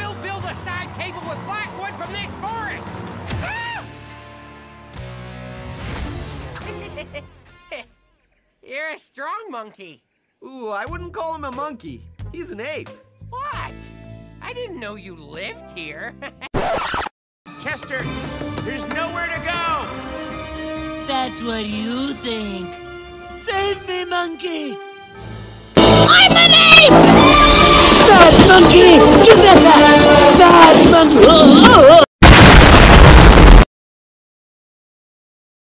will build a side table with black wood from this forest! Ah! You're a strong monkey. Ooh, I wouldn't call him a monkey. He's an ape. What? I didn't know you lived here. Chester, there's nowhere to go! That's what you think. Save me, monkey!